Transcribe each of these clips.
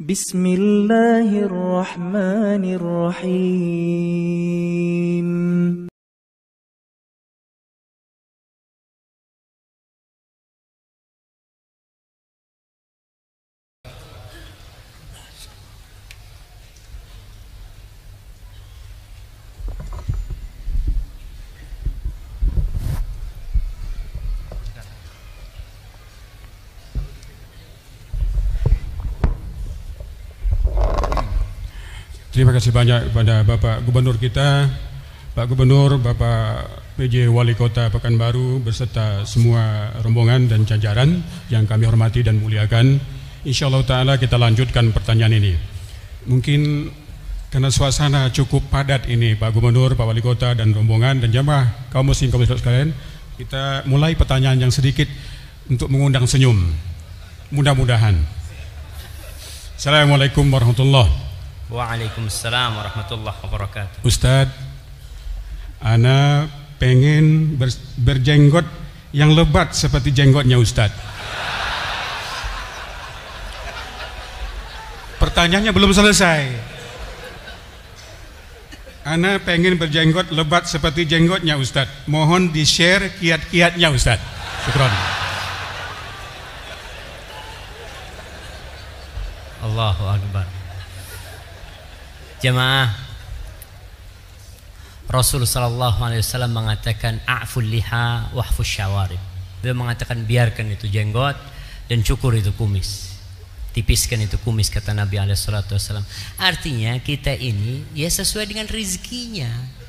Bismillahirrahmanirrahim. Terima kasih banyak kepada Bapak Gubernur kita, Pak Gubernur, Bapak PJ Wali Kota Pekanbaru beserta semua rombongan dan jajaran yang kami hormati dan muliakan. Insyaallah ta'ala kita lanjutkan pertanyaan ini. Mungkin karena suasana cukup padat ini Pak Gubernur, Pak Wali Kota dan rombongan dan jamaah kaum muslim sekalian, kita mulai pertanyaan yang sedikit untuk mengundang senyum. Mudah-mudahan. Assalamualaikum warahmatullahi wabarakatuh. Waalaikumsalam warahmatullahi wabarakatuh. Ustadz, ana pengen berjenggot yang lebat seperti jenggotnya Ustadz. Pertanyaannya belum selesai. Ana pengen berjenggot lebat seperti jenggotnya Ustadz. Mohon di-share kiat-kiatnya Ustadz. Syukron. Allahu Akbar. Jemaah, Rasul sallallahu alaihi wasallam mengatakan a'ful liha wahfus syawarib. Beliau mengatakan biarkan itu jenggot dan cukur itu kumis. Tipiskan itu kumis, kata Nabi alaihi salatu wasallam. Artinya kita ini ya sesuai dengan rezekinya.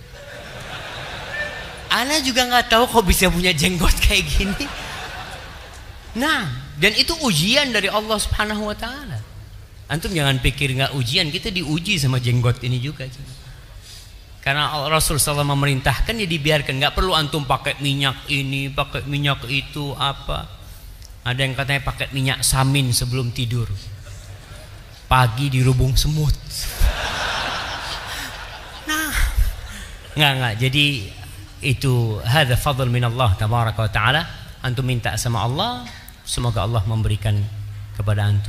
Ana juga nggak tahu kok bisa punya jenggot kayak gini. Nah, dan itu ujian dari Allah Subhanahu wa taala. Antum jangan pikir nggak ujian, kita diuji sama jenggot ini juga. Karena Rasul SAW memerintahkan ya dibiarkan, nggak perlu antum pakai minyak ini, pakai minyak itu apa. Ada yang katanya pakai minyak samin sebelum tidur, pagi dirubung semut. Nah, nggak. Jadi itu hadza fadl min Allah tabaraka wa taala. Antum minta sama Allah, semoga Allah memberikan kepada antum.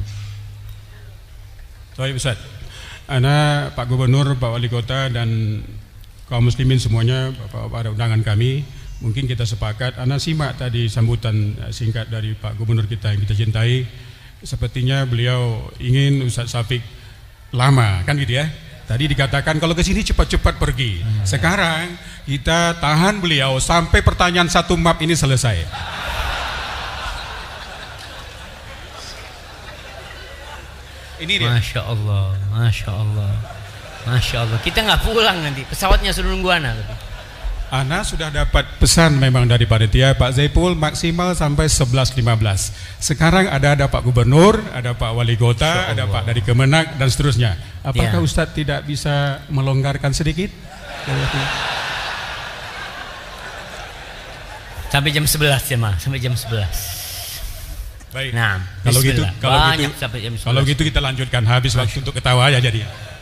Baik Ustaz, ana Pak Gubernur, Pak Wali Kota dan kaum muslimin semuanya, pada undangan kami, mungkin kita sepakat. Ana simak tadi sambutan singkat dari Pak Gubernur kita yang kita cintai. Sepertinya beliau ingin Ustaz Syafiq lama, kan gitu ya. Tadi dikatakan kalau ke sini cepat-cepat pergi. Sekarang kita tahan beliau sampai pertanyaan satu map ini selesai. Ini dia. Masya Allah, Masya Allah, Masya Allah. Kita nggak pulang nanti, pesawatnya sudah nunggu Ana. Ana sudah dapat pesan memang dari panitia Pak Zaipul maksimal sampai 11.15. Sekarang ada Pak Gubernur, ada Pak Wali Kota, ada Pak dari Kemenak dan seterusnya. Apakah ya, Ustadz tidak bisa melonggarkan sedikit? Sampai jam 11 ya Ma, sampai jam 11. Baik. Nah, kalau gitu kita lanjutkan habis waktu untuk ketawa aja jadi.